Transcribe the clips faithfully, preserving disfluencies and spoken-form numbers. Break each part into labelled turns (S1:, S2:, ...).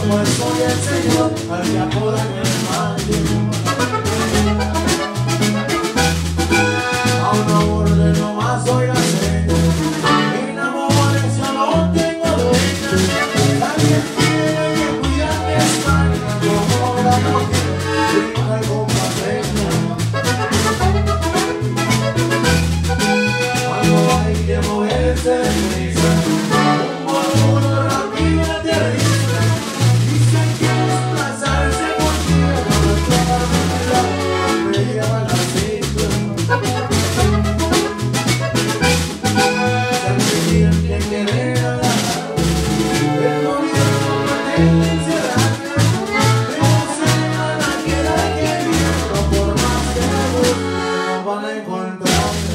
S1: pues soy el Señor al que apodan el mal. A una orden nomás soy la seña, en amores yo no tengo dueña. Alguien tiene que cuidar mi espalda como la noche brinca el compañero. Cuando hay que moverse de prisa, un murmullo rápido aterriza. Dicen que desplazarse por tierra nuestra familia me lleva a la cita. Se tiene que querer agarrar, el gobierno pretende encerrarme, pero se van a quedar queriendo por más que me busquen, no van a encontrarme.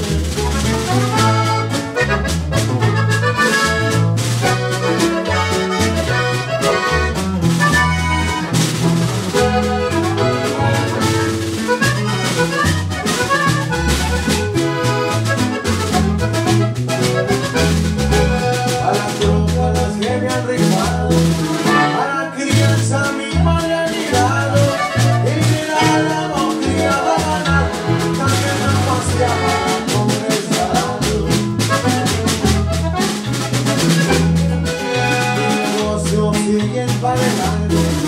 S1: A las drogas las que me han rifado, a la crianza misma le han mirado, y mira la mocría va a ganar, también la paseaba con el salado. Mi negocio sigue emparejando.